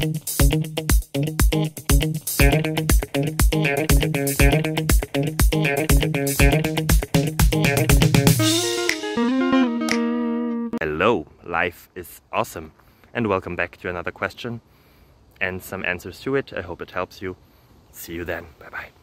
Hello, life is awesome, and welcome back to another question and some answers to it. I hope it helps you. See you then. Bye bye.